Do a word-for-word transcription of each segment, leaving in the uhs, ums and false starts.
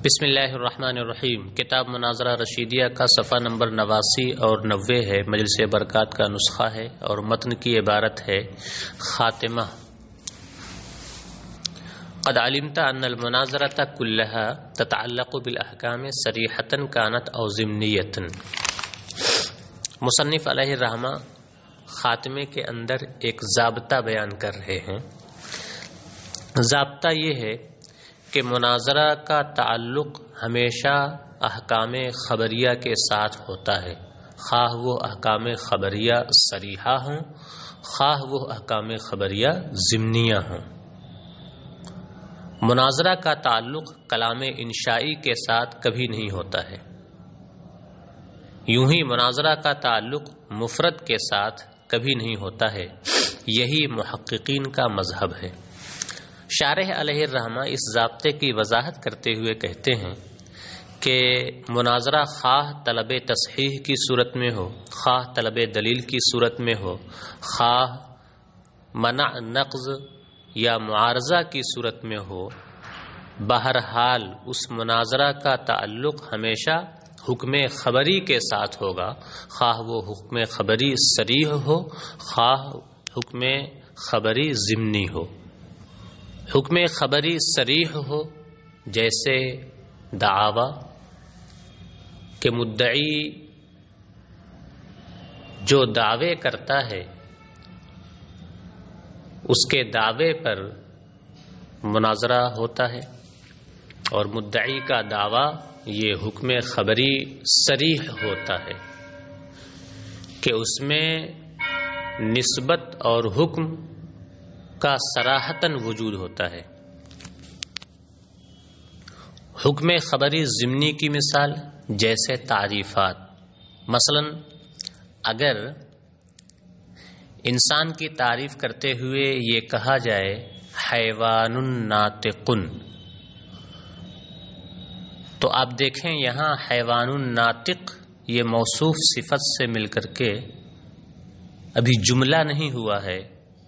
بسم اللہ الرحمن الرحیم۔ کتاب مناظرہ رشیدیہ کا صفحہ نمبر نواسی اور نوے ہے، مجلس برکات کا نسخہ ہے اور متن کی عبارت ہے خاتمہ۔ قد علمت ان المناظرة كلها تتعلق بالاحکام صریحة كانت او ضمنیة۔ مصنف علیہ الرحمہ خاتمے کے اندر ایک ضابطہ بیان کر رہے ہیں۔ ضابطہ یہ ہے کہ مناظرہ کا تعلق ہمیشہ احکام خبریہ کے ساتھ ہوتا ہے، خواہ وہ احکام خبریہ صریحہ ہوں، خواہ وہ احکام خبریہ ضمنیہ ہوں۔ مناظرہ کا تعلق کلام انشائی کے ساتھ کبھی نہیں ہوتا ہے۔ یوں ہی مناظرہ کا تعلق مفرد کے ساتھ کبھی نہیں ہوتا ہے۔ یہی محققین کا مذہب ہے۔ شارح علیہ الرحمہ اس ضابطے کی وضاحت کرتے ہوئے کہتے ہیں کہ مناظرہ خواہ طلب تصحیح کی صورت میں ہو، خواہ طلب دلیل کی صورت میں ہو، خواہ منع نقض یا معارضہ کی صورت میں ہو، بہرحال اس مناظرہ کا تعلق ہمیشہ حکم خبری کے ساتھ ہوگا، خواہ وہ حکم خبری صریح ہو، خواہ حکم خبری ضمنی ہو۔ حکم خبری صریح ہو جیسے دعویٰ کہ مدعی جو دعوے کرتا ہے اس کے دعوے پر مناظرہ ہوتا ہے، اور مدعی کا دعویٰ یہ حکم خبری صریح ہوتا ہے کہ اس میں نسبت اور حکم کا صراحتاً وجود ہوتا ہے۔ حکم خبری ضمنی کی مثال جیسے تعریفات، مثلا اگر انسان کی تعریف کرتے ہوئے یہ کہا جائے حیوان ناطق، تو آپ دیکھیں یہاں حیوان ناطق یہ موصوف صفت سے مل کر کے ابھی جملہ نہیں ہوا ہے،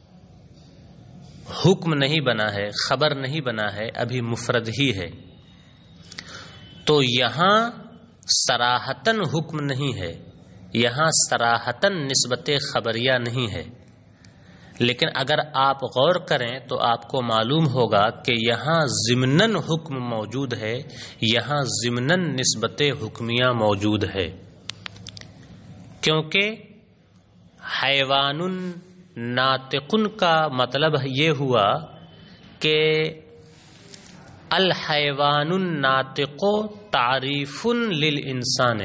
حکم نہیں بنا ہے، خبر نہیں بنا ہے، ابھی مفرد ہی ہے۔ تو یہاں صراحتاً حکم نہیں ہے، یہاں صراحتاً نسبت خبریہ نہیں ہے، لیکن اگر آپ غور کریں تو آپ کو معلوم ہوگا کہ یہاں ضمناً حکم موجود ہے، یہاں ضمناً نسبت حکمیہ موجود ہے، کیونکہ حیوان ناطقن کا مطلب یہ ہوا کہ الحیوان الناطق تعریف للانسان،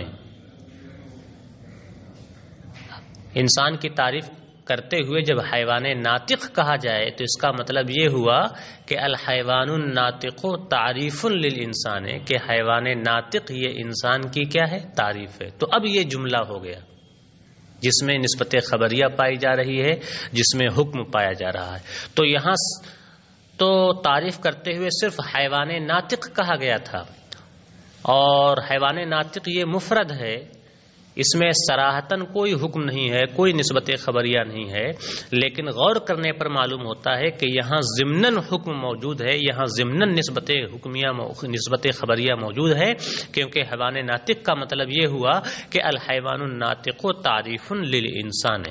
انسان کی تعریف کرتے ہوئے جب حیوان ناطق کہا جائے تو اس کا مطلب یہ ہوا کہ الحیوان الناطق تعریف للانسان، کہ حیوان ناطق یہ انسان کی کیا ہے؟ تعریف ہے۔ تو اب یہ جملہ ہو گیا جس میں نسبت خبریہ پائی جا رہی ہے، جس میں حکم پایا جا رہا ہے۔ تو یہاں تو تعریف کرتے ہوئے صرف حیوان ناطق کہا گیا تھا، اور حیوان ناطق یہ مفرد ہے، اس میں صراحتاً کوئی حکم نہیں ہے، کوئی نسبت خبریہ نہیں ہے، لیکن غور کرنے پر معلوم ہوتا ہے کہ یہاں ضمناً حکم موجود ہے، یہاں ضمناً نسبت حکمیہ نسبت خبریہ موجود ہے، کیونکہ حیوان ناطق کا مطلب یہ ہوا کہ الحیوان الناطق تعریف للانسان،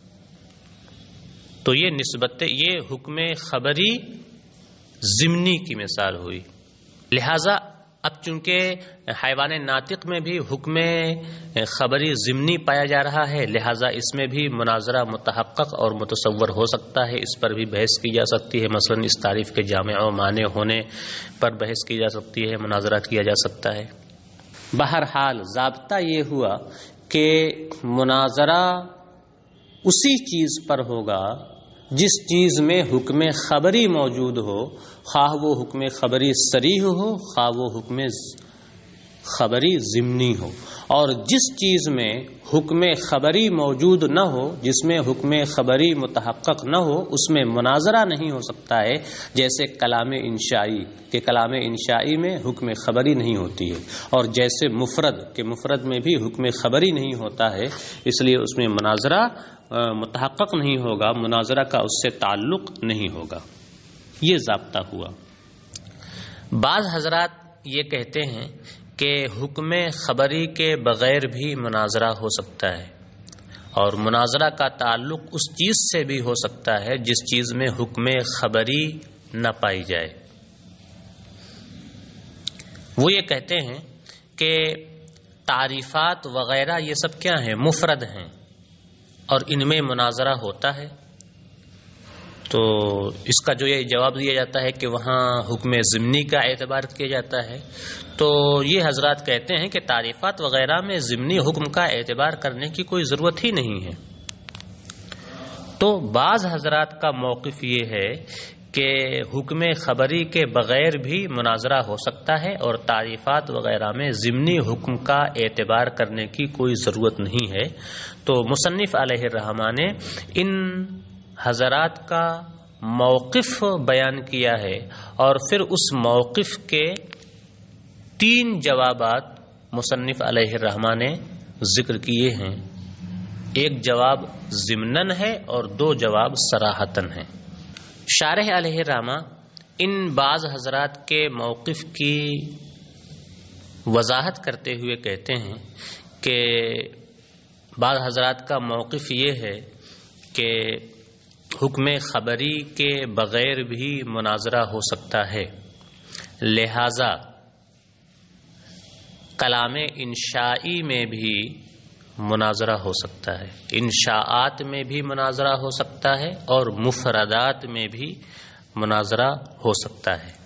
تو یہ نسبت یہ حکم خبری ضمنی کی مثال ہوئی۔ لہذا اب چونکہ حیوان ناطق میں بھی حکم خبری ضمنی پایا جا رہا ہے، لہذا اس میں بھی مناظرہ متحقق اور متصور ہو سکتا ہے، اس پر بھی بحث کی جا سکتی ہے، مثلا اس تعریف کے جامع و مانع ہونے پر بحث کی جا سکتی ہے، مناظرہ کیا جا سکتا ہے۔ بہرحال ضابطہ یہ ہوا کہ مناظرہ اسی چیز پر ہوگا جس چیز میں حکم خبری موجود ہو، خواہ وہ حکم خبری صریح ہو، خواہ وہ حکم خبری ضمنی ہو، اور جس چیز میں حکم خبری موجود نہ ہو، جس میں حکم خبری متحقق نہ ہو، اس میں مناظرہ نہیں ہو سکتا ہے، جیسے کلام انشائی کہ کلام انشائی میں حکم خبری نہیں ہوتی ہے، اور جیسے مفرد کہ مفرد میں بھی حکم خبری نہیں ہوتا ہے، اس لیے اس میں مناظرہ متحقق نہیں ہوگا، مناظرہ کا اس سے تعلق نہیں ہوگا۔ یہ ضابطہ ہوا۔ بعض حضرات یہ کہتے ہیں کہ حکم خبری کے بغیر بھی مناظرہ ہو سکتا ہے، اور مناظرہ کا تعلق اس چیز سے بھی ہو سکتا ہے جس چیز میں حکم خبری نہ پائی جائے۔ وہ یہ کہتے ہیں کہ تعریفات وغیرہ یہ سب کیا ہیں؟ مفرد ہیں، اور ان میں مناظرہ ہوتا ہے۔ تو اس کا جو یہ جواب دیا جاتا ہے کہ وہاں حکم ضمنی کا اعتبار کیا جاتا ہے، تو یہ حضرات کہتے ہیں کہ تعریفات وغیرہ میں ضمنی حکم کا اعتبار کرنے کی کوئی ضرورت ہی نہیں ہے۔ تو بعض حضرات کا موقف یہ ہے کہ حکم خبری کے بغیر بھی مناظرہ ہو سکتا ہے، اور تعریفات وغیرہ میں ضمنی حکم کا اعتبار کرنے کی کوئی ضرورت نہیں ہے۔ تو مصنف علیہ الرحمہ نے ان حضرات کا موقف بیان کیا ہے، اور پھر اس موقف کے تین جوابات مصنف علیہ الرحمہ نے ذکر کیے ہیں۔ ایک جواب ضمناً ہے اور دو جواب صراحتاً ہیں۔ شارح علیہ الرحمہ ان بعض حضرات کے موقف کی وضاحت کرتے ہوئے کہتے ہیں کہ بعض حضرات کا موقف یہ ہے کہ حکم خبری کے بغیر بھی مناظرہ ہو سکتا ہے، لہذا کلام انشائی میں بھی مناظرہ ہو سکتا ہے، انشاءات میں بھی مناظرہ ہو سکتا ہے، اور مفردات میں بھی مناظرہ ہو سکتا ہے۔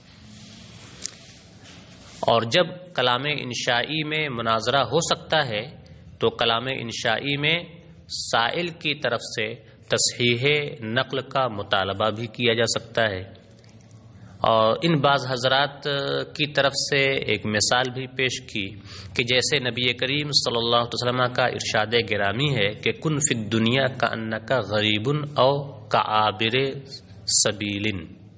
اور جب کلام انشائی میں مناظرہ ہو سکتا ہے تو کلام انشائی میں سائل کی طرف سے تصحیح نقل کا مطالبہ بھی کیا جا سکتا ہے۔ اور ان بعض حضرات کی طرف سے ایک مثال بھی پیش کی کہ جیسے نبی کریم صلی اللہ علیہ وسلم کا ارشاد گرامی ہے کہ کن فی الدنیا کأنک غریب او کعابر سبیل۔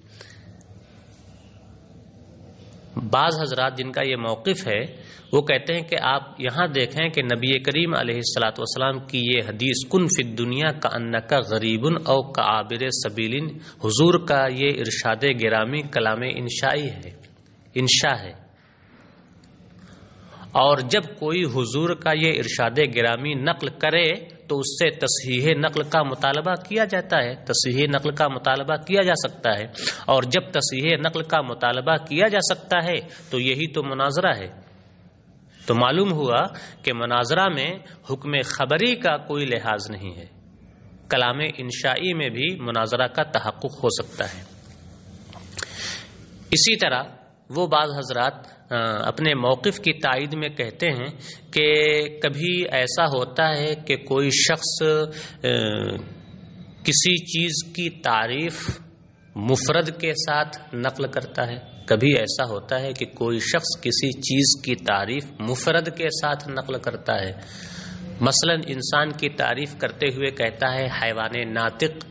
بعض حضرات جن کا یہ موقف ہے وہ کہتے ہیں کہ آپ یہاں دیکھیں کہ نبی کریم علیہ الصلاۃ والسلام کی یہ حدیث کن فی الدنیا کأنک غریب او کعابر سبیل، حضور کا یہ ارشاد گرامی کلام انشائی ہے، انشاء ہے۔ اور جب کوئی حضور کا یہ ارشاد گرامی نقل کرے تو اس سے تصحیح نقل کا مطالبہ کیا جاتا ہے، تصحیح نقل کا مطالبہ کیا جا سکتا ہے۔ اور جب تصحیح نقل کا مطالبہ کیا جا سکتا ہے تو یہی تو مناظرہ ہے۔ تو معلوم ہوا کہ مناظرہ میں حکم خبری کا کوئی لحاظ نہیں ہے، کلام انشائی میں بھی مناظرہ کا تحقق ہو سکتا ہے۔ اسی طرح وہ بعض حضرات اپنے موقف کی تائید میں کہتے ہیں کہ کبھی ایسا ہوتا ہے کہ کوئی شخص کسی چیز کی تعریف مفرد کے ساتھ نقل کرتا ہے، کبھی ایسا ہوتا ہے کہ کوئی شخص کسی چیز کی تعریف مفرد کے ساتھ نقل کرتا ہے۔ مثلا انسان کی تعریف کرتے ہوئے کہتا ہے حیوان ناطق،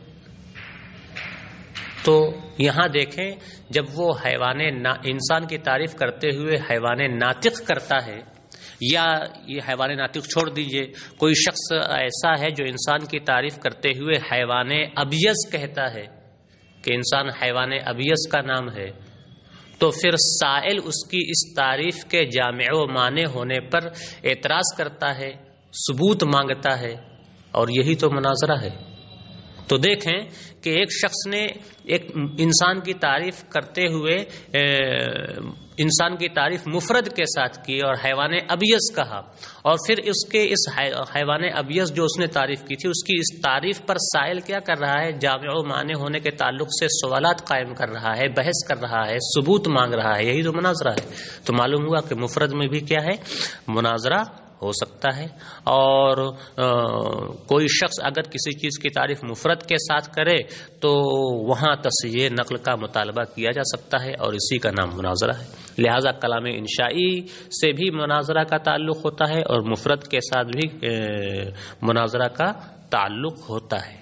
تو یہاں دیکھیں جب وہ حیوان انسان کی تعریف کرتے ہوئے حیوان ناطق کرتا ہے، یا یہ حیوان ناطق چھوڑ دیجئے، کوئی شخص ایسا ہے جو انسان کی تعریف کرتے ہوئے حیوان ابیض کہتا ہے کہ انسان حیوان ابیض کا نام ہے، تو پھر سائل اس کی اس تعریف کے جامع و معنی ہونے پر اعتراض کرتا ہے، ثبوت مانگتا ہے، اور یہی تو مناظرہ ہے۔ تو دیکھیں کہ ایک شخص نے ایک انسان کی تعریف کرتے ہوئے انسان کی تعریف مفرد کے ساتھ کی اور حیوان ابیض کہا، اور پھر اس کے اس حیوان ابیض جو اس نے تعریف کی تھی اس کی اس تعریف پر سائل کیا کر رہا ہے؟ جامع و معنی ہونے کے تعلق سے سوالات قائم کر رہا ہے، بحث کر رہا ہے، ثبوت مانگ رہا ہے، یہی تو مناظرہ ہے۔ تو معلوم ہوا کہ مفرد میں بھی کیا ہے؟ مناظرہ ہو سکتا ہے۔ اور کوئی شخص اگر کسی چیز کی تعریف مفرد کے ساتھ کرے تو وہاں تصحیح نقل کا مطالبہ کیا جا سکتا ہے، اور اسی کا نام مناظرہ ہے۔ لہذا کلام انشائی سے بھی مناظرہ کا تعلق ہوتا ہے اور مفرد کے ساتھ بھی مناظرہ کا تعلق ہوتا ہے۔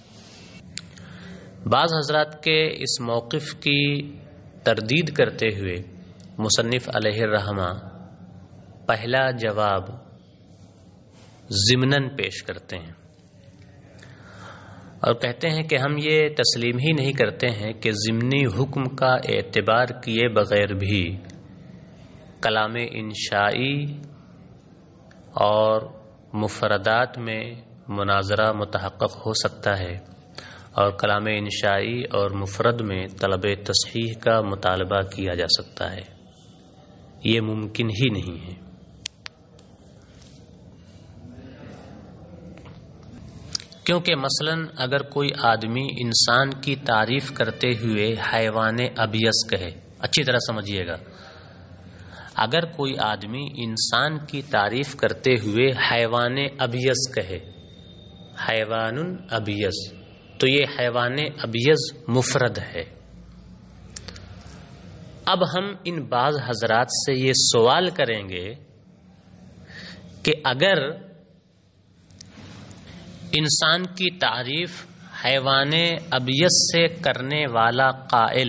بعض حضرات کے اس موقف کی تردید کرتے ہوئے مصنف علیہ الرحمہ پہلا جواب ضمناً پیش کرتے ہیں اور کہتے ہیں کہ ہم یہ تسلیم ہی نہیں کرتے ہیں کہ ضمنی حکم کا اعتبار کیے بغیر بھی کلام انشائی اور مفردات میں مناظرہ متحقق ہو سکتا ہے، اور کلام انشائی اور مفرد میں طلب تصحیح کا مطالبہ کیا جا سکتا ہے، یہ ممکن ہی نہیں ہے۔ کیونکہ مثلا اگر کوئی آدمی انسان کی تعریف کرتے ہوئے حیوان ابیض کہے، اچھی طرح سمجھیے گا، اگر کوئی آدمی انسان کی تعریف کرتے ہوئے حیوان ابیض کہے، حیوان ابیض، تو یہ حیوان ابیض مفرد ہے۔ اب ہم ان بعض حضرات سے یہ سوال کریں گے کہ اگر انسان کی تعریف حیوان ابیض سے کرنے والا قائل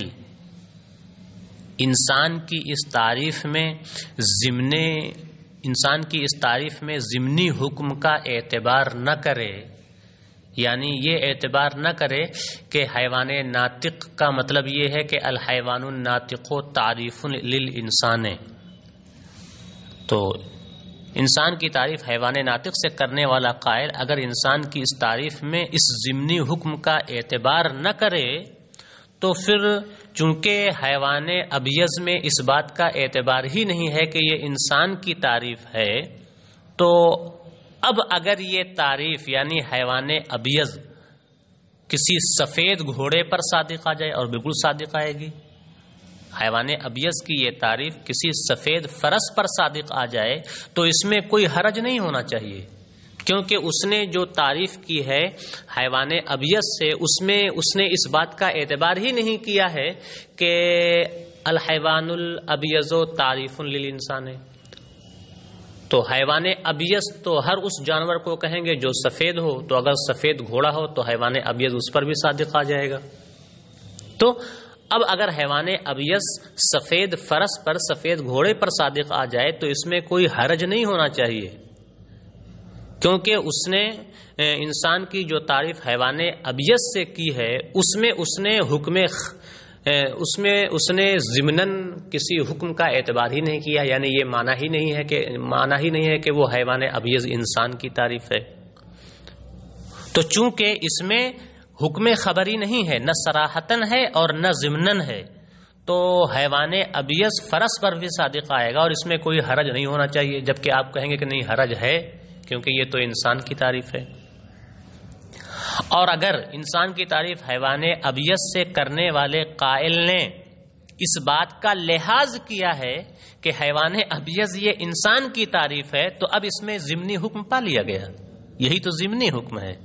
انسان کی اس تعریف میں ضمن انسان کی اس تعریف میں ضمنی حکم کا اعتبار نہ کرے، یعنی یہ اعتبار نہ کرے کہ حیوان ناطق کا مطلب یہ ہے کہ الحیوان الناطق تعریف للانسان، تو انسان کی تعریف حیوان ناطق سے کرنے والا قائل اگر انسان کی اس تعریف میں اس ضمنی حکم کا اعتبار نہ کرے تو پھر چونکہ حیوان ابیض میں اس بات کا اعتبار ہی نہیں ہے کہ یہ انسان کی تعریف ہے، تو اب اگر یہ تعریف یعنی حیوان ابیض کسی سفید گھوڑے پر صادق آ جائے، اور بالکل صادق آئے گی، حیوان ابیض کی یہ تعریف کسی سفید فرس پر صادق آ جائے تو اس میں کوئی حرج نہیں ہونا چاہیے، کیونکہ اس نے جو تعریف کی ہے حیوان ابیض سے اس میں اس نے اس بات کا اعتبار ہی نہیں کیا ہے کہ الحیوان الابیض تعریف للانسان ہے، تو حیوان ابیض تو ہر اس جانور کو کہیں گے جو سفید ہو، تو اگر سفید گھوڑا ہو تو حیوان ابیض اس پر بھی صادق آ جائے گا۔ تو اب اگر حیوان ابیض سفید فرس پر سفید گھوڑے پر صادق آ جائے تو اس میں کوئی حرج نہیں ہونا چاہیے، کیونکہ اس نے انسان کی جو تعریف حیوان ابیض سے کی ہے اس میں اس نے حکم اس میں اس نے ضمناً کسی حکم کا اعتبار ہی نہیں کیا، یعنی یہ معنی ہی نہیں ہے کہ معنی ہی نہیں ہے کہ وہ حیوان ابیض انسان کی تعریف ہے۔ تو چونکہ اس میں حکم خبری نہیں ہے، نہ صراحتاً ہے اور نہ ضمناً ہے، تو حیوان ابیض فرس پر بھی صادق آئے گا اور اس میں کوئی حرج نہیں ہونا چاہیے، جبکہ آپ کہیں گے کہ نہیں حرج ہے کیونکہ یہ تو انسان کی تعریف ہے۔ اور اگر انسان کی تعریف حیوان ابیض سے کرنے والے قائل نے اس بات کا لحاظ کیا ہے کہ حیوان ابیض یہ انسان کی تعریف ہے، تو اب اس میں ضمنی حکم پا لیا گیا، یہی تو ضمنی حکم ہے۔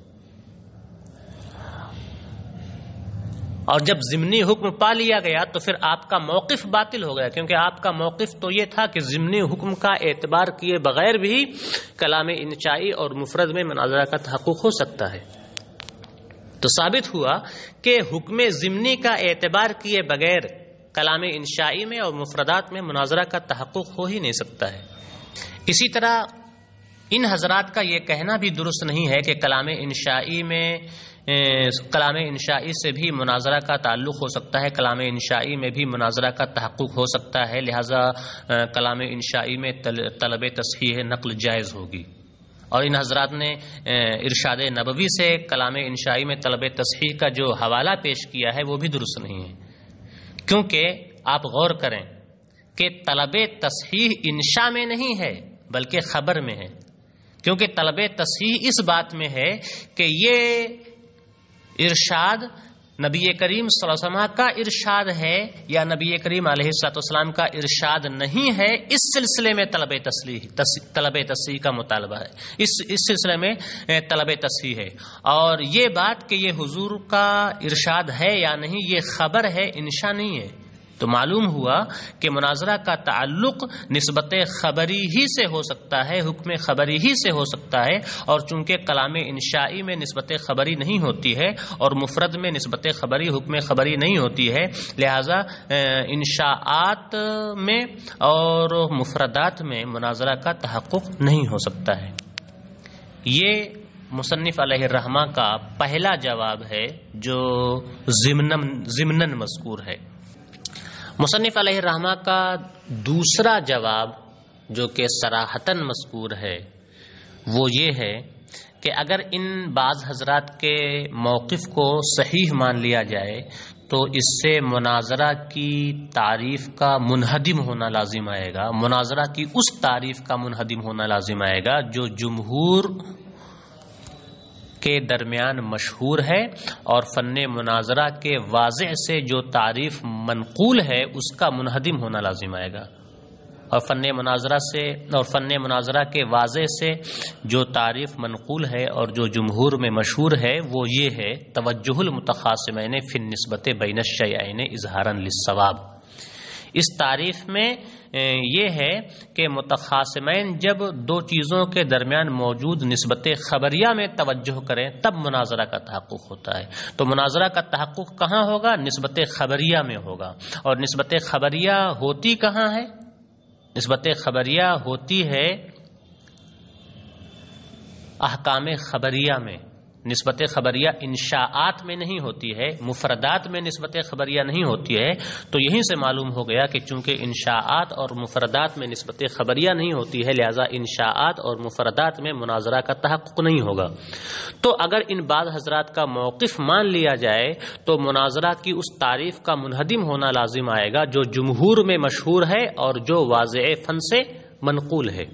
اور جب ضمنی حکم پا لیا گیا تو پھر آپ کا موقف باطل ہو گیا، کیونکہ آپ کا موقف تو یہ تھا کہ ضمنی حکم کا اعتبار کیے بغیر بھی کلام انشائی اور مفرد میں مناظرہ کا تحقق ہو سکتا ہے۔ تو ثابت ہوا کہ حکم ضمنی کا اعتبار کیے بغیر کلام انشائی میں اور مفردات میں مناظرہ کا تحقق ہو ہی نہیں سکتا ہے۔ اسی طرح ان حضرات کا یہ کہنا بھی درست نہیں ہے کہ کلام انشائی میں کلام انشائی سے بھی مناظرہ کا تعلق ہو سکتا ہے، کلام انشائی میں بھی مناظرہ کا تحقق ہو سکتا ہے، لہذا کلام انشائی میں طلب تصحیح نقل جائز ہوگی۔ اور ان حضرات نے ارشاد نبوی سے کلام انشائی میں طلب تصحیح کا جو حوالہ پیش کیا ہے وہ بھی درست نہیں ہے، کیونکہ آپ غور کریں کہ طلب تصحیح انشاء میں نہیں ہے بلکہ خبر میں ہے، کیونکہ طلب تصحیح اس بات میں ہے کہ یہ ارشاد نبی کریم صلی اللہ علیہ وسلم کا ارشاد ہے یا نبی کریم علیہ الصلوۃ والسلام کا ارشاد نہیں ہے، اس سلسلے میں طلب تصحیح طلب تصحیح کا مطالبہ ہے، اس اس سلسلے میں طلب تصحیح ہے۔ اور یہ بات کہ یہ حضور کا ارشاد ہے یا نہیں یہ خبر ہے، انشاء نہیں ہے۔ تو معلوم ہوا کہ مناظرہ کا تعلق نسبت خبری ہی سے ہو سکتا ہے، حکم خبری ہی سے ہو سکتا ہے، اور چونکہ کلام انشائی میں نسبت خبری نہیں ہوتی ہے اور مفرد میں نسبت خبری حکم خبری نہیں ہوتی ہے، لہذا انشاءات میں اور مفردات میں مناظرہ کا تحقق نہیں ہو سکتا ہے۔ یہ مصنف علیہ الرحمہ کا پہلا جواب ہے جو ضمناً ضمناً مذکور ہے۔ مصنف علیہ الرحمہ کا دوسرا جواب جو کہ صراحتاً مذکور ہے وہ یہ ہے کہ اگر ان بعض حضرات کے موقف کو صحیح مان لیا جائے تو اس سے مناظرہ کی تعریف کا منہدم ہونا لازم آئے گا، مناظرہ کی اس تعریف کا منہدم ہونا لازم آئے گا جو جمہور کے درمیان مشہور ہے، اور فن مناظرہ کے واضح سے جو تعریف منقول ہے اس کا منہدم ہونا لازم آئے گا، اور فن مناظرہ سے اور فن مناظرہ کے واضح سے جو تعریف منقول ہے اور جو جمہور میں مشہور ہے وہ یہ ہے توجہ المتخاصمین فی النسبت بین الشیئین اظہارا للصواب۔ اس تعریف میں یہ ہے کہ متخاصمین جب دو چیزوں کے درمیان موجود نسبت خبریہ میں توجہ کریں تب مناظرہ کا تحقق ہوتا ہے۔ تو مناظرہ کا تحقق کہاں ہوگا؟ نسبت خبریہ میں ہوگا، اور نسبت خبریہ ہوتی کہاں ہے؟ نسبت خبریہ ہوتی ہے احکام خبریہ میں۔ نسبت خبریہ انشاءات میں نہیں ہوتی ہے، مفردات میں نسبت خبریہ نہیں ہوتی ہے۔ تو یہیں سے معلوم ہو گیا کہ چونکہ انشاءات اور مفردات میں نسبت خبریہ نہیں ہوتی ہے، لہذا انشاءات اور مفردات میں مناظرہ کا تحقق نہیں ہوگا۔ تو اگر ان بعض حضرات کا موقف مان لیا جائے تو مناظرہ کی اس تعریف کا منہدم ہونا لازم آئے گا جو جمہور میں مشہور ہے اور جو واضح فن سے منقول ہے۔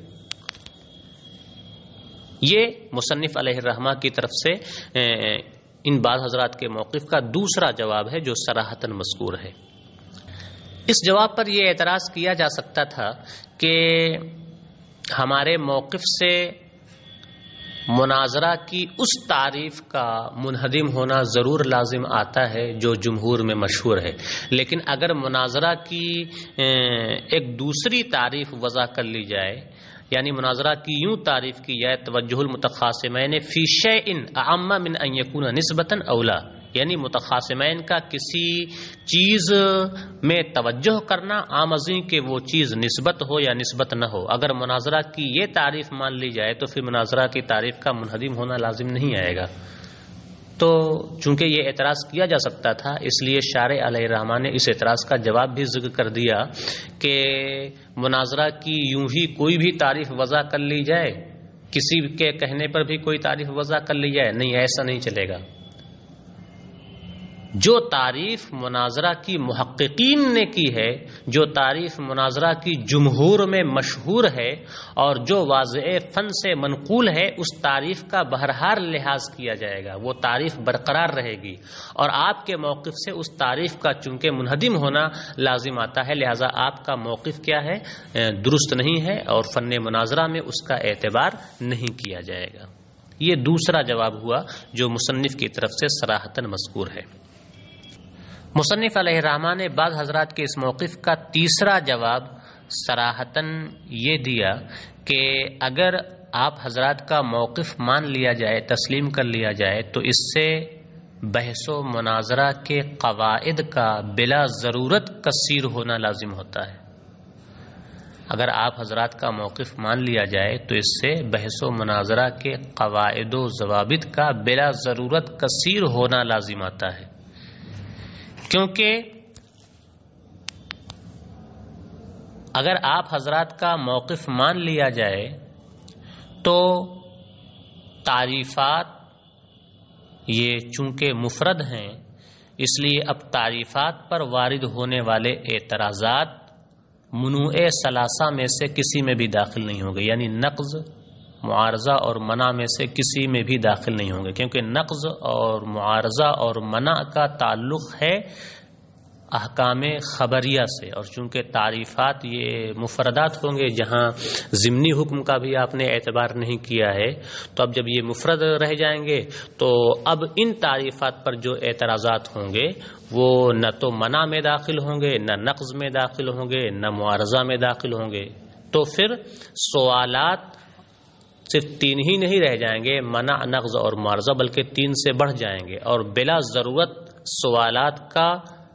یہ مصنف علیہ الرحمہ کی طرف سے ان بعض حضرات کے موقف کا دوسرا جواب ہے جو صراحتاً مذکور ہے۔ اس جواب پر یہ اعتراض کیا جا سکتا تھا کہ ہمارے موقف سے مناظرہ کی اس تعریف کا منہدم ہونا ضرور لازم آتا ہے جو جمہور میں مشہور ہے، لیکن اگر مناظرہ کی ایک دوسری تعریف وضع کر لی جائے، یعنی مناظرہ کی یوں تعریف کی جائے توجہ المتخاصمین فی شیء اعم من ان یکون نسبتا اولا، یعنی متخاصمین کا کسی چیز میں توجہ کرنا عام ازیں کہ وہ چیز نسبت ہو یا نسبت نہ ہو، اگر مناظرہ کی یہ تعریف مان لی جائے تو پھر مناظرہ کی تعریف کا منہدم ہونا لازم نہیں آئے گا۔ تو چونکہ یہ اعتراض کیا جا سکتا تھا اس لیے شارح علیہ الرحمہ نے اس اعتراض کا جواب بھی ذکر کر دیا کہ مناظرہ کی یوں ہی کوئی بھی تعریف وضع کر لی جائے، کسی کے کہنے پر بھی کوئی تعریف وضع کر لی جائے، نہیں، ایسا نہیں چلے گا۔ جو تعریف مناظرہ کی محققین نے کی ہے، جو تعریف مناظرہ کی جمہور میں مشہور ہے اور جو واضح فن سے منقول ہے، اس تعریف کا بہرحال لحاظ کیا جائے گا، وہ تعریف برقرار رہے گی، اور آپ کے موقف سے اس تعریف کا چونکہ منہدم ہونا لازم آتا ہے، لہذا آپ کا موقف کیا ہے؟ درست نہیں ہے، اور فن مناظرہ میں اس کا اعتبار نہیں کیا جائے گا۔ یہ دوسرا جواب ہوا جو مصنف کی طرف سے صراحتاً مذکور ہے۔ مصنف علیہ الرحمہ نے بعض حضرات کے اس موقف کا تیسرا جواب صراحتاً یہ دیا کہ اگر آپ حضرات کا موقف مان لیا جائے، تسلیم کر لیا جائے، تو اس سے بحث و مناظرہ کے قواعد کا بلا ضرورت کثیر ہونا لازم ہوتا ہے۔ اگر آپ حضرات کا موقف مان لیا جائے تو اس سے بحث و مناظرہ کے قواعد و ضوابط کا بلا ضرورت کثیر ہونا لازم آتا ہے، کیونکہ اگر آپ حضرات کا موقف مان لیا جائے تو تعریفات یہ چونکہ مفرد ہیں، اس لیے اب تعریفات پر وارد ہونے والے اعتراضات منوع ثلاثہ میں سے کسی میں بھی داخل نہیں ہوں گے، یعنی نقض، معارضہ اور منع میں سے کسی میں بھی داخل نہیں ہوں گے، کیونکہ نقض اور معارضہ اور منع کا تعلق ہے احکام خبریہ سے، اور چونکہ تعریفات یہ مفردات ہوں گے جہاں ضمنی حکم کا بھی آپ نے اعتبار نہیں کیا ہے، تو اب جب یہ مفرد رہ جائیں گے تو اب ان تعریفات پر جو اعتراضات ہوں گے وہ نہ تو منع میں داخل ہوں گے، نہ نقض میں داخل ہوں گے، نہ معارضہ میں داخل ہوں گے، تو پھر سوالات صرف تین ہی نہیں رہ جائیں گے، منع، نقض اور معارضہ، بلکہ تین سے بڑھ جائیں گے، اور بلا ضرورت سوالات کا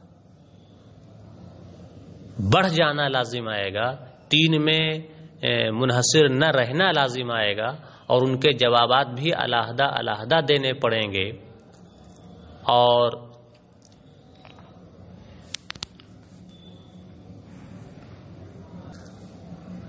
بڑھ جانا لازم آئے گا، تین میں منحصر نہ رہنا لازم آئے گا، اور ان کے جوابات بھی علیحدہ علیحدہ دینے پڑیں گے، اور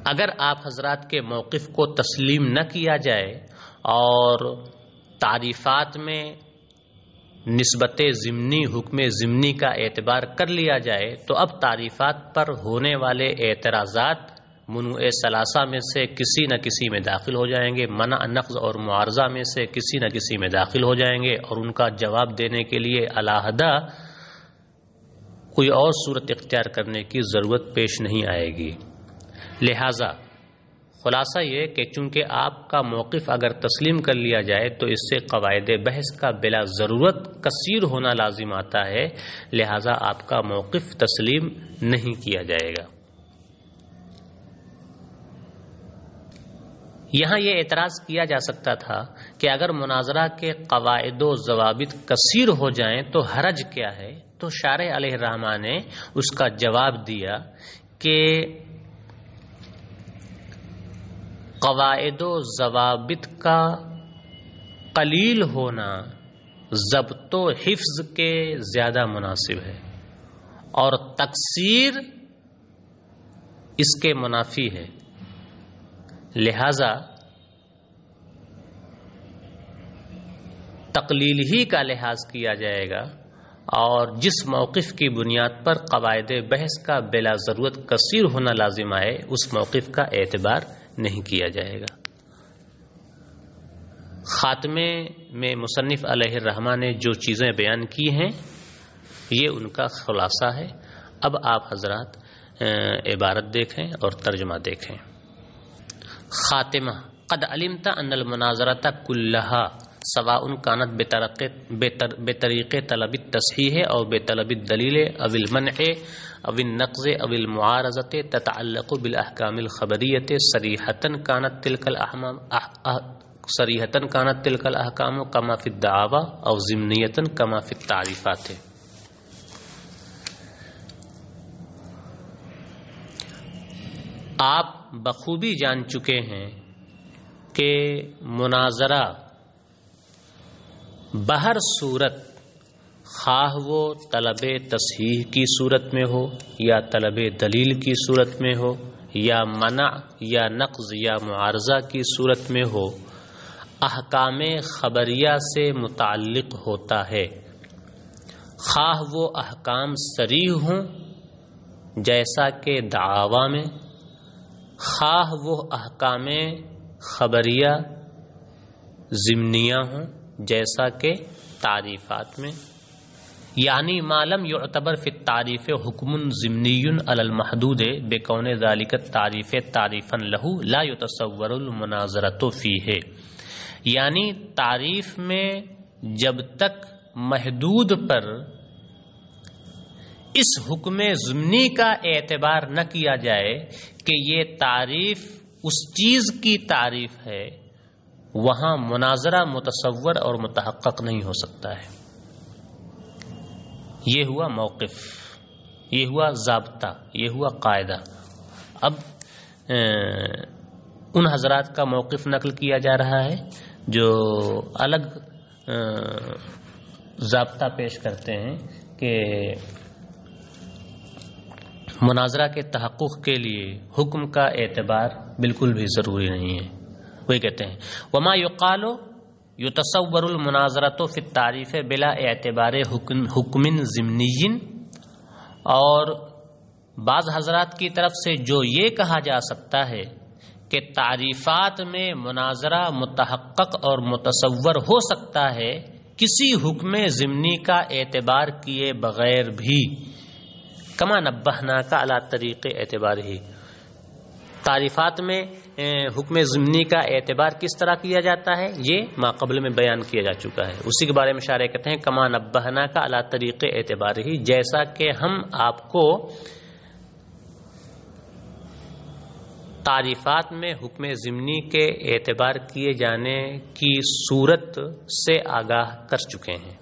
اگر آپ حضرات کے موقف کو تسلیم نہ کیا جائے اور تعریفات میں نسبت ضمنی حکم ضمنی کا اعتبار کر لیا جائے تو اب تعریفات پر ہونے والے اعتراضات منوع ثلاثہ میں سے کسی نہ کسی میں داخل ہو جائیں گے، منع نقض اور معارضہ میں سے کسی نہ کسی میں داخل ہو جائیں گے، اور ان کا جواب دینے کے لیے علیحدہ کوئی اور صورت اختیار کرنے کی ضرورت پیش نہیں آئے گی۔ لہذا خلاصہ یہ کہ چونکہ آپ کا موقف اگر تسلیم کر لیا جائے تو اس سے قواعد بحث کا بلا ضرورت کثیر ہونا لازم آتا ہے، لہذا آپ کا موقف تسلیم نہیں کیا جائے گا۔ یہاں یہ اعتراض کیا جا سکتا تھا کہ اگر مناظرہ کے قواعد و ضوابط کثیر ہو جائیں تو حرج کیا ہے؟ تو شارح علیہ الرحمہ نے اس کا جواب دیا کہ قواعد و ضوابط کا قلیل ہونا ضبط و حفظ کے زیادہ مناسب ہے اور تکثیر اس کے منافی ہے، لہذا تقلیل ہی کا لحاظ کیا جائے گا، اور جس موقف کی بنیاد پر قواعد بحث کا بلا ضرورت کثیر ہونا لازم آئے اس موقف کا اعتبار نہیں کیا جائے گا۔ خاتمے میں مصنف علیہ الرحمہ نے جو چیزیں بیان کی ہیں یہ ان کا خلاصہ ہے۔ اب آپ حضرات عبارت دیکھیں اور ترجمہ دیکھیں۔ خاتمہ: قد علمت ان المناظرۃ کلھا سواء كانت بطریق طلب التصحیح او بطلب الدلیل او المنع او النقض او المعارضۃ تتعلق بالاحکام الخبریۃ صریحۃ كانت تلك الاحکام صریحۃ كانت تلك الاحکام كما في الدعاوى او ضمنیۃ كما في التعریفات۔ آپ بخوبی جان چکے ہیں کہ مناظرہ بہر صورت، خواہ وہ طلب تصحیح کی صورت میں ہو یا طلب دلیل کی صورت میں ہو یا منع یا نقض یا معارضہ کی صورت میں ہو، احکام خبریہ سے متعلق ہوتا ہے، خواہ وہ احکام صریح ہوں جیسا کہ دعاوی میں، خواہ وہ احکام خبریہ ضمنیہ ہوں جیسا کہ تعریفات میں، یعنی معلوم یعتبر فی التعریف حکم ضمنی علی المحدود بکون ذلک التعریف تعریفا لہ لا یتصور المناظرۃ فیہ، یعنی تعریف میں جب تک محدود پر اس حکم ضمنی کا اعتبار نہ کیا جائے کہ یہ تعریف اس چیز کی تعریف ہے، وہاں مناظرہ متصور اور متحقق نہیں ہو سکتا ہے۔ یہ ہوا موقف، یہ ہوا ضابطہ، یہ ہوا قاعدہ۔ اب ان حضرات کا موقف نقل کیا جا رہا ہے جو الگ ضابطہ پیش کرتے ہیں کہ مناظرہ کے تحقق کے لیے حکم کا اعتبار بالکل بھی ضروری نہیں ہے۔ وہی کہتے ہیں وما یقال یتصور المناظرۃ فی التعریف بلا اعتبار حکم ضمنی، اور بعض حضرات کی طرف سے جو یہ کہا جا سکتا ہے کہ تعریفات میں مناظرہ متحقق اور متصور ہو سکتا ہے کسی حکم ضمنی کا اعتبار کیے بغیر بھی، کما نبہناک علی طریق اعتبار ہی، تعریفات میں حکم ضمنی کا اعتبار کس طرح کیا جاتا ہے یہ ما قبل میں بیان کیا جا چکا ہے، اسی کے بارے میں شارح کہتے ہیں کما نبہناک علی طریق اعتبار ہی، جیسا کہ ہم آپ کو تعریفات میں حکم ضمنی کے اعتبار کیے جانے کی صورت سے آگاہ کر چکے ہیں۔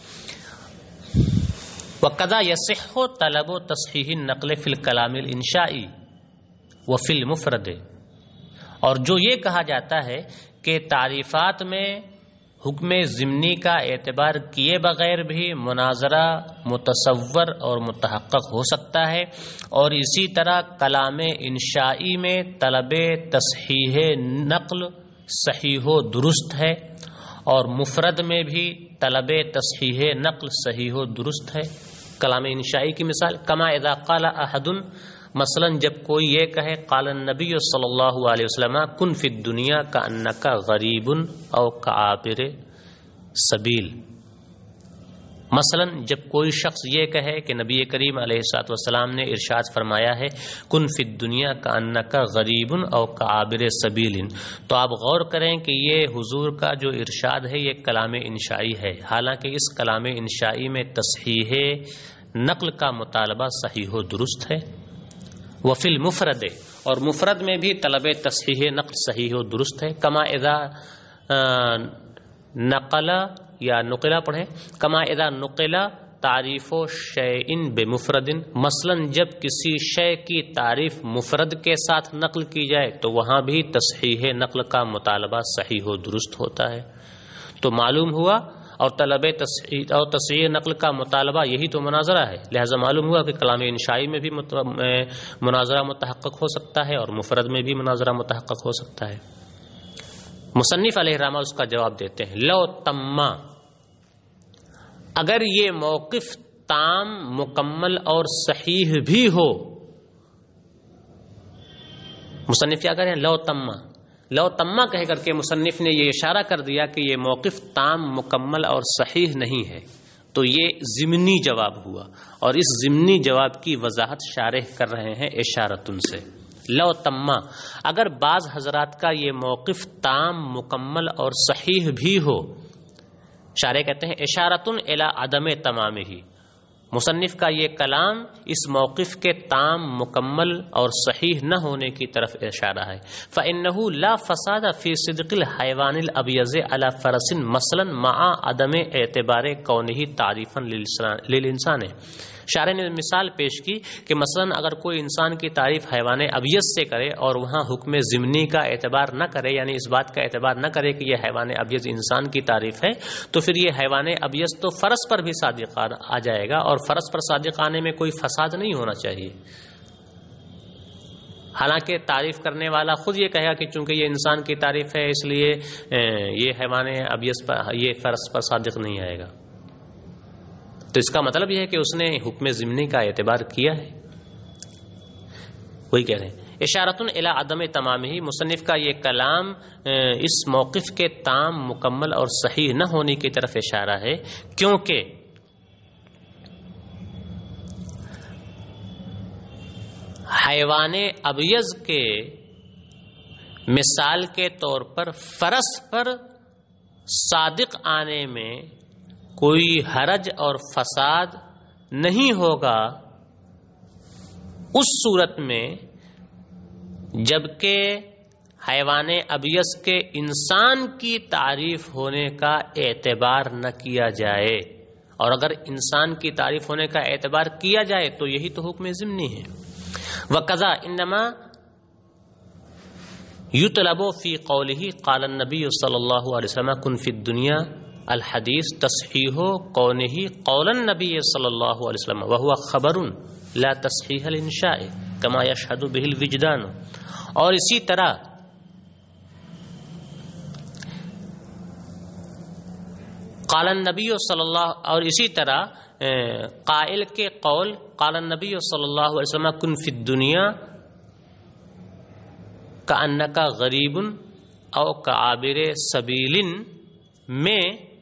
وَقَذَا يَصِحُّ طَلَبُ تَصْحِيحِ النَّقْلِ فِي الْكَلَامِ الْإِنشَائِي وَفِي الْمُفْرَدِ، اور جو یہ کہا جاتا ہے کہ تعریفات میں حکم ضمنی کا اعتبار کیے بغیر بھی مناظرہ متصور اور متحقق ہو سکتا ہے، اور اسی طرح کلام انشائی میں طلب تصحیح نقل صحیح و درست ہے، اور مفرد میں بھی طلب تصحیح نقل صحیح و درست ہے۔ کلام انشائی کی مثال کما اذا قال احد، مثلا جب کوئی یہ کہے قال النبی صلی اللہ علیہ وسلم کن فی الدنیا کأنک غریب او کعابر سبیل۔ مثلا جب کوئی شخص یہ کہے کہ نبی کریم علیہ الصلوۃ والسلام نے ارشاد فرمایا ہے کن فی الدنیا کأنک غریب او کعابر سبیل، تو آپ غور کریں کہ یہ حضور کا جو ارشاد ہے یہ کلام انشائی ہے، حالانکہ اس کلام انشائی میں تصحیح نقل کا مطالبہ صحیح و درست ہے۔ وفی المفرد، اور مفرد میں بھی طلب تصحیح نقل صحیح و درست ہے۔ کما اذا نقل یا نقلا پڑھیں، کما اذا نقلا تعریف و شیء بمفرد، مثلا جب کسی شے کی تعریف مفرد کے ساتھ نقل کی جائے تو وہاں بھی تصحیح نقل کا مطالبہ صحیح و درست ہوتا ہے۔ تو معلوم ہوا، اور طلب تصحیح اور تصحیح نقل کا مطالبہ یہی تو مناظرہ ہے، لہذا معلوم ہوا کہ کلام انشائی میں بھی مناظرہ متحقق ہو سکتا ہے اور مفرد میں بھی مناظرہ متحقق ہو سکتا ہے۔ مصنف علیہ الرحمہ اس کا جواب دیتے ہیں لو تما، اگر یہ موقف تام مکمل اور صحیح بھی ہو، مصنف کیا کریں لو تما، لو تما کہہ کر کے مصنف نے یہ اشارہ کر دیا کہ یہ موقف تام مکمل اور صحیح نہیں ہے، تو یہ ضمنی جواب ہوا، اور اس ضمنی جواب کی وضاحت شارح کر رہے ہیں اشارتن سے۔ لو تما، اگر بعض حضرات کا یہ موقف تام مکمل اور صحیح بھی ہو، شارح کہتے ہیں اشارتن الی عدم تمام ہی، مصنف کا یہ کلام اس موقف کے تام مکمل اور صحیح نہ ہونے کی طرف اشارہ ہے۔ فإنه لا فساد فی صدق الحیوان الابیض علی فرس مثلا مع عدم اعتبار کونہ تعریفا للانسان، شارح نے مثال پیش کی کہ مثلا اگر کوئی انسان کی تعریف حیوان ابیض سے کرے اور وہاں حکم ضمنی کا اعتبار نہ کرے، یعنی اس بات کا اعتبار نہ کرے کہ یہ حیوان ابیض انسان کی تعریف ہے، تو پھر یہ حیوان ابیض تو فرس پر بھی صادق آ جائے گا، اور فرس پر صادق آنے میں کوئی فساد نہیں ہونا چاہیے۔ حالانکہ تعریف کرنے والا خود یہ کہے گا کہ چونکہ یہ انسان کی تعریف ہے اس لیے یہ حیوان ابیض پر، یہ فرس پر صادق نہیں آئے گا، تو اس کا مطلب یہ ہے کہ اس نے حکم ضمنی کا اعتبار کیا ہے۔ وہی کہہ رہے ہیں اشارتن الی عدم تمام ہی، مصنف کا یہ کلام اس موقف کے تام مکمل اور صحیح نہ ہونے کی طرف اشارہ ہے، کیونکہ حیوان ابیض کے مثال کے طور پر فرس پر صادق آنے میں کوئی حرج اور فساد نہیں ہوگا اس صورت میں جبکہ حیوان ابیض کے انسان کی تعریف ہونے کا اعتبار نہ کیا جائے، اور اگر انسان کی تعریف ہونے کا اعتبار کیا جائے تو یہی تو حکم ضمنی ہے۔ وَقَذَا إِنَّمَا يُطْلَبُ فِي قَوْلِهِ قَالَ النَّبِيُّ صلی اللہ علیہ وسلم کن فی الدنیا الحدیث تصحیح قونہ قول النبی صلی اللہ علیہ وسلم وہو خبر لا تصحیح الانشاء کما یشہد بہ الوجدان، اور اسی طرح قال النبی صلی اللہ، اور اسی طرح قائل کے قول قال النبی صلی اللہ علیہ وسلم کن فی الدنیا کأنک غریب او کعابر سبیل میں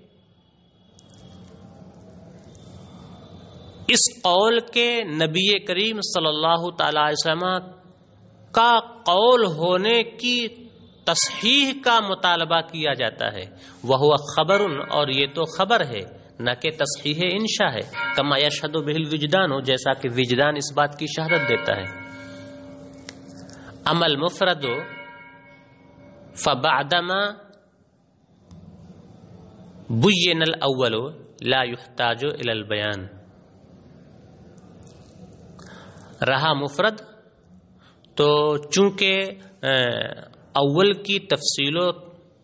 اس قول کے نبی کریم صلی اللہ تعالی علیہ وسلم کا قول ہونے کی تصحیح کا مطالبہ کیا جاتا ہے، وہ خبر، اور یہ تو خبر ہے نہ کہ تصحیح انشاء ہے، کما یشہد بہ الوجدان، جیسا کہ وجدان اس بات کی شہادت دیتا ہے۔ اما المفرد فبعدما بین الاول لا یحتاج الی البیان، رہا مفرد تو چونکہ اول کی تفصیل و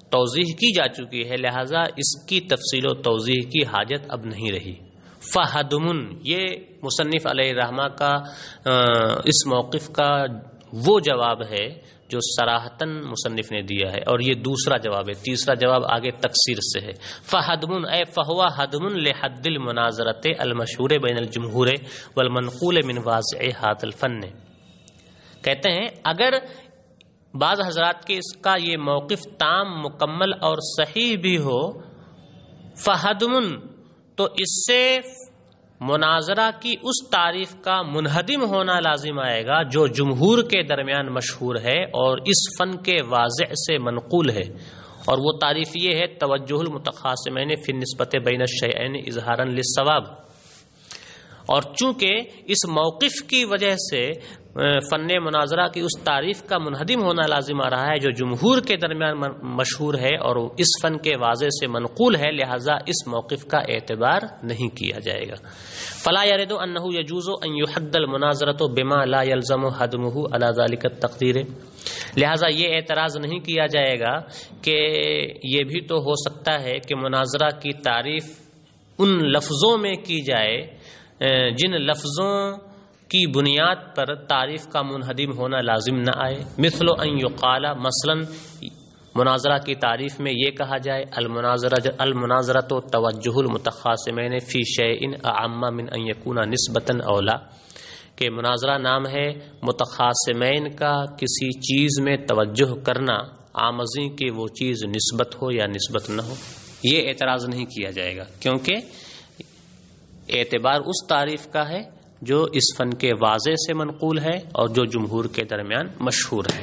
توضیح کی جا چکی ہے، لہذا اس کی تفصیل و توضیح کی حاجت اب نہیں رہی۔ فہدمن، یہ مصنف علیہ الرحمہ کا اس موقف کا وہ جواب ہے جو صراحتاً مصنف نے دیا ہے، اور یہ دوسرا جواب ہے۔ تیسرا جواب آگے تکسیر سے ہے۔ فہدمن اے فہوا حدمن لحد المناظرۃ المشہور بین الجمہور والمنقول من واضع ھذا الفن، کہتے ہیں اگر بعض حضرات کے اس کا یہ موقف تام، مکمل اور صحیح بھی ہو، فہدمن تو اس سے مناظرہ کی اس تعریف کا منہدم ہونا لازم آئے گا جو جمہور کے درمیان مشہور ہے اور اس فن کے واضع سے منقول ہے، اور وہ تعریف یہ ہے توجہ المتخاصمین فی النسبۃ بین الشیئین اظہارا للصواب۔ اور چونکہ اس موقف کی وجہ سے فن مناظرہ کی اس تعریف کا منہدم ہونا لازم آ رہا ہے جو جمہور کے درمیان مشہور ہے اور اس فن کے واضح سے منقول ہے، لہذا اس موقف کا اعتبار نہیں کیا جائے گا۔ فلا يرد انه يجوز ان يحد المناظرة بما لا يلزم حدمه على ذلك التقدير، لہذا یہ اعتراض نہیں کیا جائے گا کہ یہ بھی تو ہو سکتا ہے کہ مناظرہ کی تعریف ان لفظوں میں کی جائے جن لفظوں کی بنیاد پر تعریف کا منہدم ہونا لازم نہ آئے، مثل ان یقال، مثلا مناظرہ کی تعریف میں یہ کہا جائے المناظرہ المناظرۃ توجہ المتخاصمین فی شیء اعم من ان یکون نسبۃ اولا، کہ مناظرہ نام ہے متخاصمین کا کسی چیز میں توجہ کرنا آمزی کہ وہ چیز نسبت ہو یا نسبت نہ ہو، یہ اعتراض نہیں کیا جائے گا، کیونکہ اعتبار اس تعریف کا ہے جو اس فن کے واضح سے منقول ہے اور جو جمہور کے درمیان مشہور ہے۔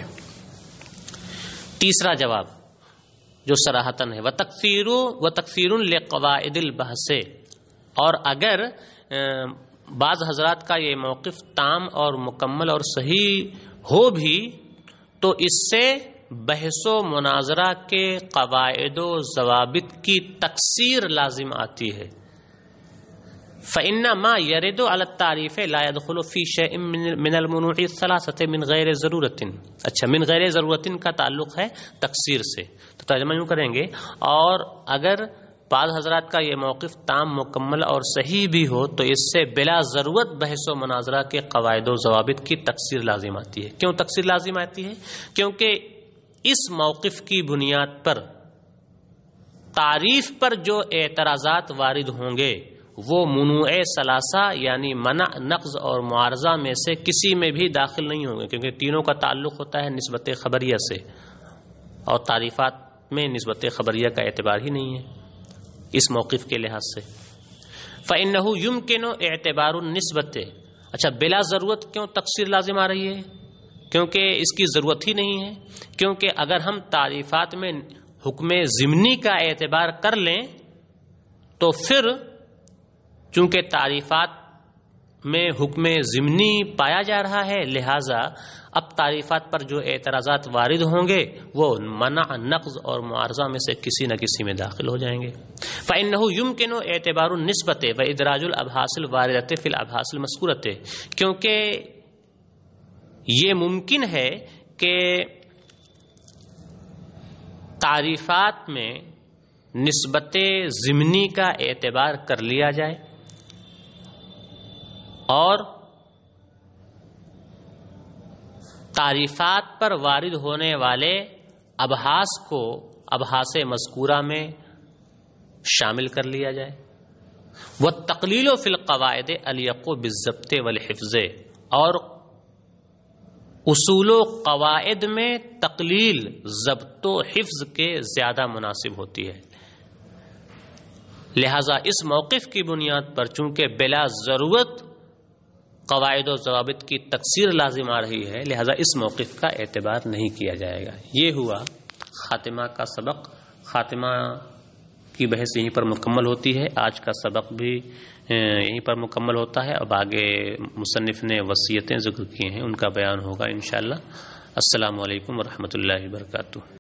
تیسرا جواب جو صراحتاً ہے وَتَكْفِيرٌ وَتَكْفِيرٌ لِقَوَائِدِ الْبَحْثِ، اور اگر بعض حضرات کا یہ موقف تام اور مکمل اور صحیح ہو بھی تو اس سے بحث و مناظرہ کے قواعد و ضوابط کی تکسیر لازم آتی ہے۔ فإن ما يرد على التعریف لا يدخل في شيء من المنوع الثلاثة من غیر ضرورت، اچھا من غیر ضرورت کا تعلق ہے تکسیر سے، تو ترجمہ یوں کریں گے اور اگر بعض حضرات کا یہ موقف تام، مکمل اور صحیح بھی ہو تو اس سے بلا ضرورت بحث و مناظرہ کے قواعد و ضوابط کی تکسیر لازم آتی ہے۔ کیوں تکسیر لازم آتی ہے؟ کیونکہ اس موقف کی بنیاد پر تعریف پر جو اعتراضات وارد ہوں گے وہ منوع ثلاثہ یعنی منع، نقض اور معارضہ میں سے کسی میں بھی داخل نہیں ہوں گے، کیونکہ تینوں کا تعلق ہوتا ہے نسبت خبریہ سے، اور تعریفات میں نسبت خبریہ کا اعتبار ہی نہیں ہے اس موقف کے لحاظ سے۔ فإنه يمكن اعتبار النسبت، اچھا بلا ضرورت کیوں تکسیر لازم آ رہی ہے؟ کیونکہ اس کی ضرورت ہی نہیں ہے، کیونکہ اگر ہم تعریفات میں حکم ضمنی کا اعتبار کر لیں تو پھر چونکہ تعریفات میں حکم ضمنی پایا جا رہا ہے، لہٰذا اب تعریفات پر جو اعتراضات وارد ہوں گے وہ منع، نقض اور معارضہ میں سے کسی نہ کسی میں داخل ہو جائیں گے۔ فإنه يمكن اعتبار النسبة وإدراج الأبحاث الواردة في الأبحاث المذكورة، کیونکہ یہ ممکن ہے کہ تعریفات میں نسبت ضمنی کا اعتبار کر لیا جائے اور تعریفات پر وارد ہونے والے ابحاث کو ابحاث مذکورہ میں شامل کر لیا جائے۔ وَالتَّقْلِيلُ فِي الْقَوَائِدِ أَلْيَقُ بِالضَّبْطِ وَالْحِفْظِ، اور اصول و قواعد میں تقلیل ضبط و حفظ کے زیادہ مناسب ہوتی ہے، لہذا اس موقف کی بنیاد پر چونکہ بلا ضرورت قواعد و ضوابط کی تکسیر لازم آ رہی ہے، لہذا اس موقف کا اعتبار نہیں کیا جائے گا۔ یہ ہوا خاتمہ کا سبق۔ خاتمہ کی بحث یہیں پر مکمل ہوتی ہے، آج کا سبق بھی یہیں پر مکمل ہوتا ہے۔ اب آگے مصنف نے وصیتیں ذکر کی ہیں، ان کا بیان ہوگا انشاءاللہ۔ السلام علیکم ورحمۃ اللہ وبرکاتہ۔